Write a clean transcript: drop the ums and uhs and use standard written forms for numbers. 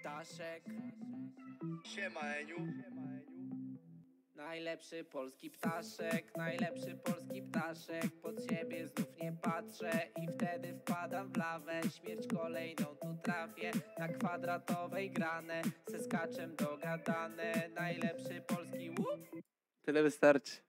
ptaszek. Siema Eniu. Najlepszy polski ptaszek, najlepszy polski ptaszek. Pod siebie znów nie patrzę i wtedy wpadam w lawę. Śmierć kolejną tu trafię, na kwadratowej granę. Se skaczem dogadane, najlepszy polski łup. Tyle wystarczy.